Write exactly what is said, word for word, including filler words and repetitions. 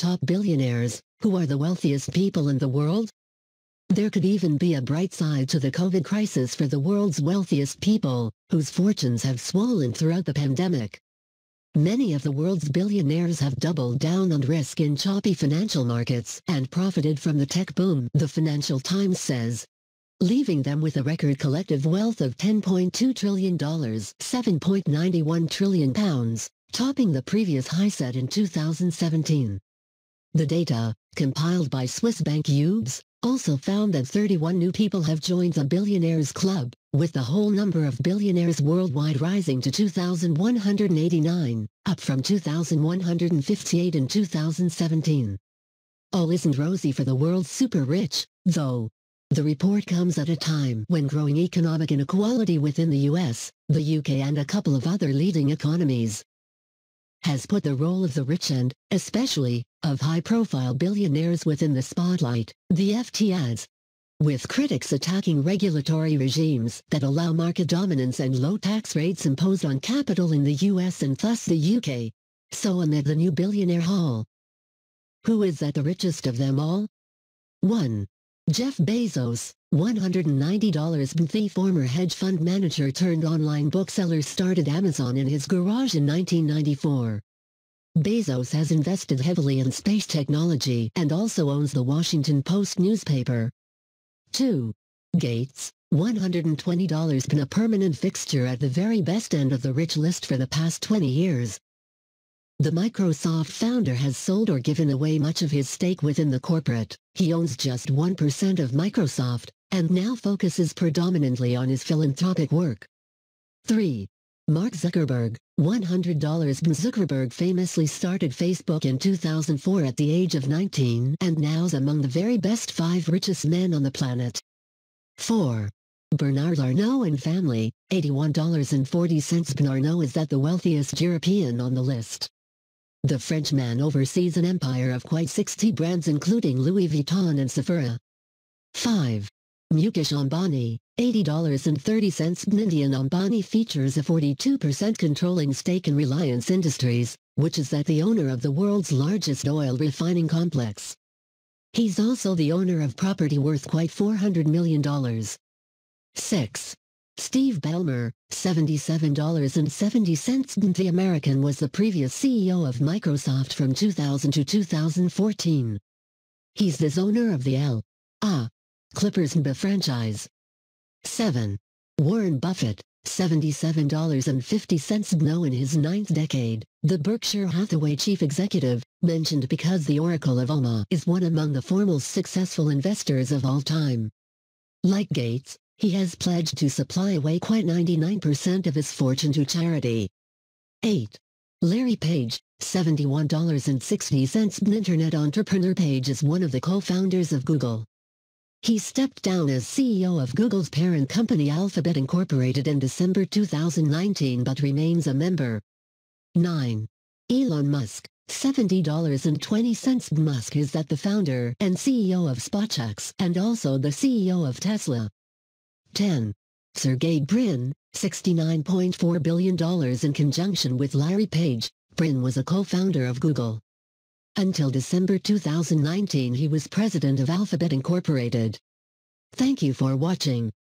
top billionaires, who are the wealthiest people in the world? There could even be a bright side to the COVID crisis for the world's wealthiest people, whose fortunes have swollen throughout the pandemic. Many of the world's billionaires have doubled down on risk in choppy financial markets and profited from the tech boom, the Financial Times says, leaving them with a record collective wealth of ten point two trillion dollars, seven point nine one trillion pounds, topping the previous high set in two thousand seventeen. The data, compiled by Swiss bank U B S, also found that thirty-one new people have joined the Billionaires Club, with the whole number of billionaires worldwide rising to two thousand one hundred eighty-nine, up from two thousand one hundred fifty-eight in two thousand seventeen. All isn't rosy for the world's super rich, though. The report comes at a time when growing economic inequality within the U S, the U K and a couple of other leading economies has put the role of the rich and, especially, of high-profile billionaires within the spotlight, the F T adds. With critics attacking regulatory regimes that allow market dominance and low tax rates imposed on capital in the U S and thus the U K. So amid the new billionaire haul. Who is at the richest of them all? one. Jeff Bezos, one hundred ninety dollars. The former hedge fund manager turned online bookseller started Amazon in his garage in nineteen ninety-four. Bezos has invested heavily in space technology and also owns the Washington Post newspaper. two. Gates, one hundred twenty dollars. Been a permanent fixture at the very best end of the rich list for the past twenty years. The Microsoft founder has sold or given away much of his stake within the corporate. He owns just one percent of Microsoft, and now focuses predominantly on his philanthropic work. three. Mark Zuckerberg, one hundred dollars. Zuckerberg famously started Facebook in two thousand four at the age of nineteen and now's among the very best five richest men on the planet. four. Bernard Arnault and family, eighty-one dollars and forty cents. Arnault is at the wealthiest European on the list. The Frenchman oversees an empire of quite sixty brands including Louis Vuitton and Sephora. five. Mukesh Ambani, eighty dollars and thirty cents. Indian Ambani features a forty-two percent controlling stake in Reliance Industries, which is that the owner of the world's largest oil refining complex. He's also the owner of property worth quite four hundred million dollars. six. Steve Ballmer, seventy-seven dollars and seventy cents. The American was the previous C E O of Microsoft from two thousand to two thousand fourteen. He's the owner of the L A Clippers N B A franchise. seven. Warren Buffett, seventy-seven dollars and fifty cents. Now in his ninth decade, the Berkshire Hathaway chief executive, mentioned because the Oracle of Omaha is one among the foremost successful investors of all time. Like Gates, he has pledged to supply away quite ninety-nine percent of his fortune to charity. eight. Larry Page, seventy-one dollars and sixty cents. Internet entrepreneur. Page is one of the co-founders of Google. He stepped down as C E O of Google's parent company Alphabet Incorporated in December two thousand nineteen but remains a member. nine. Elon Musk, seventy dollars and twenty cents. Musk is that the founder and C E O of SpaceX and also the C E O of Tesla. ten. Sergey Brin, sixty-nine point four billion dollars. In conjunction with Larry Page, Brin was a co-founder of Google. Until December two thousand nineteen he was president of Alphabet Incorporated. Thank you for watching.